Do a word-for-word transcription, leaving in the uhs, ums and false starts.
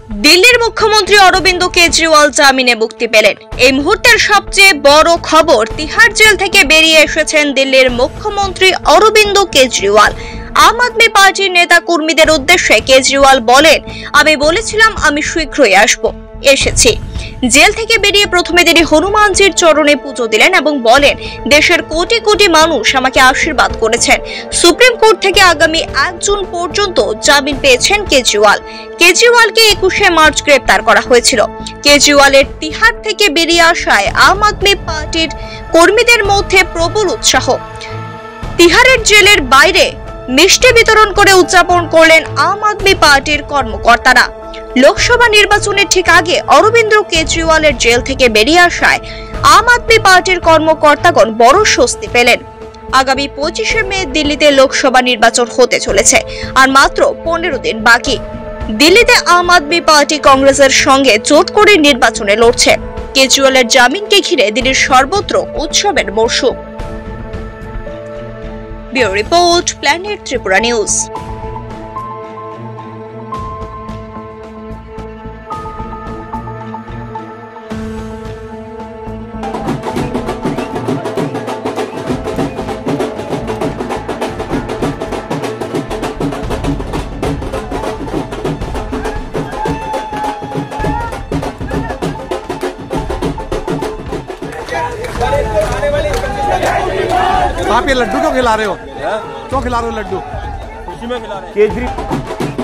দিল্লির মুখ্যমন্ত্রী অরবিন্দ কেজরিওয়াল জামিনে মুক্তি পেলেন। এই মুহূর্তের সবচেয়ে বড় খবর, তিহার জেল থেকে বেরিয়ে এসেছেন দিল্লির মুখ্যমন্ত্রী অরবিন্দ কেজরিওয়াল। আম আদমি পার্টির নেতা কর্মীদের উদ্দেশ্যে কেজরিওয়াল বলেন, আমি বলেছিলাম আমি শীঘ্রই আসব, এসেছি। জেল থেকে বেরিয়ে প্রথমে তিনি হনুমানজির চরণে পুজো দিলেন এবং বলেন, দেশের কোটি কোটি মানুষ আমাকে আশীর্বাদ করেছেন। সুপ্রিম কোর্ট থেকে আগামী এক জুন পর্যন্ত জামিন পেয়েছেন কেজরিওয়াল। কেজরিওয়ালকে একুশে মার্চ গ্রেপ্তার করা হয়েছিল। কেজরিওয়ালের তিহার থেকে বেরিয়ে আসায় আম আদমি পার্টির কর্মীদের মধ্যে প্রবল উৎসাহ। তিহারের জেলের বাইরে মিষ্টি বিতরণ করে উদযাপন করলেন আম আদমি পার্টির কর্মকর্তারা। লোকসভা নির্বাচনের ঠিক আগে অরবিন্দ কেজরিওয়ালের জেল থেকে বেরিয়ে আসায় আম আদমি পার্টির কর্মকর্তাগণ বড় স্বস্তি পেলেন। আগামী পঁচিশে মে দিল্লিতে লোকসভা নির্বাচন হতে চলেছে, আর মাত্র পনেরো দিন বাকি। দিল্লিতে আম আদমি পার্টি কংগ্রেসের সঙ্গে জোট করে নির্বাচনে লড়ছে। কেজরিওয়ালের জামিনকে ঘিরে দিল্লির সর্বত্র উৎসবের মরশুম। Bureau report, planet Tripura news. आप ये लड्डू क्यों खिला रहे हो? क्यों खिला रहे हो लड्डू? खुशी में खिला रहे हैं। केजरी